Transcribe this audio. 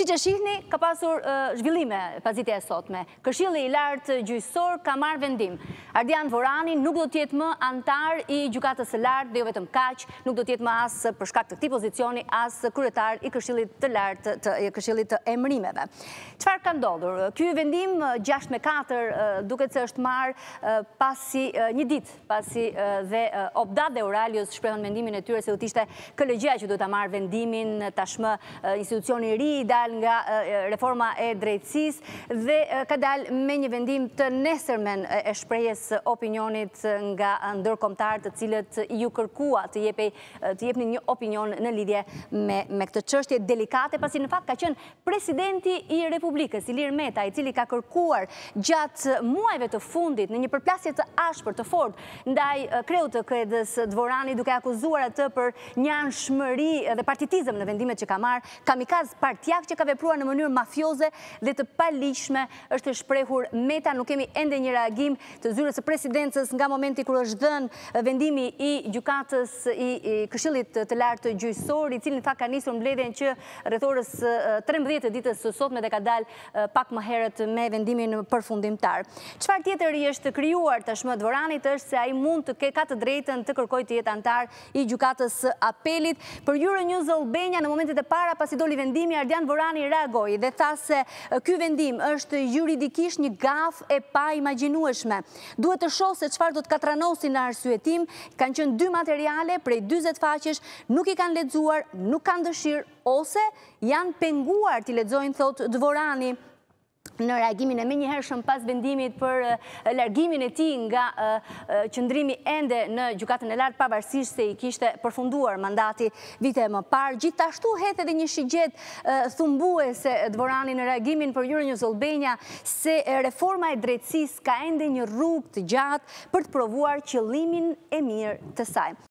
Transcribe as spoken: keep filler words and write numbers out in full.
Si që shihni, ka pasur zhvillime pasditja e sotme. Këshilli i lartë gjyqësor ka marrë vendim. Largohet Dvorani nuk do t'jetë më antar i gjykatës së lartë dhe jo vetëm kaq, nuk do t'jetë më as për shkak të këtij pozicioni as kryetar i Këshillit të lartë të Këshillit të emërimeve. Çfarë ka ndodhur? Ky vendim gjashtë me katër duket se është marrë pasi një ditë pasi dhe Obdat dhe Uralios shprehën mendimin e tyre se do të ishte K L G-ja që do ta marrë vendimin, tashmë institucioni i ri i dal nga reforma e drejtësisë dhe ka dalë me një vendim të nesërmen e shprehjes opinionit nga ndërkombëtarë të cilët ju kërkua të jepej të jepni një opinion në lidhje me me këtë çështje delikate, pasi në fakt ka qenë presidenti i Republikës, Ilir Meta, i cili ka kërkuar gjatë muajve të fundit në një përplasje të ashpër të fortë ndaj kreut të K-edhës Dvorani, duke akuzuar atë për një anshmëri dhe partitizëm në vendimet që ka marrë, kamikaz partjak që ka vepruar në mënyrë mafioze dhe të paligjshme, është shprehur Meta. Nuk kemi ende një reagim të zyrës së presidencës nga momenti kur është dhënë vendimi i gjykatës i Këshillit të lartë gjyqësor, i cili në fakt ka nisur mbledhjen që rreth orës trembëdhjetë të ditës së sotme dhe ka dalë pak më herët me vendimin përfundimtar. Çfarë tjetër i është krijuar tashmë Dvoranit është se ai mund të ketë të drejtën të kërkojë të jetë antar i gjykatës së apelit. Për Euronews Albania në momentet e para pasi doli vendimi, Largohet Dvorani reagoi dhe tha se ky vendim është juridikisht një gafë e paimagjinueshme. Duhet të shohë se çfarë do të katranosin në arsyetim. Kanë qenë dy materiale prej dyzet faqesh, nuk i kanë lexuar, nuk kanë dëshirë ose janë penguar t'i lexojnë, thot Dvorani në reagimin e menjëhershëm pas vendimit për largimin e tij nga qëndrimi ende në gjykatën e lartë, pavarësisht se i kishte përfunduar mandati vite më parë. Gjithashtu hedh edhe një shigjet thumbuese Dvorani në reagimin për Euronews Albania se reforma e drejtësisë ka ende një rrugë të gjatë për të provuar qëllimin e mirë të saj.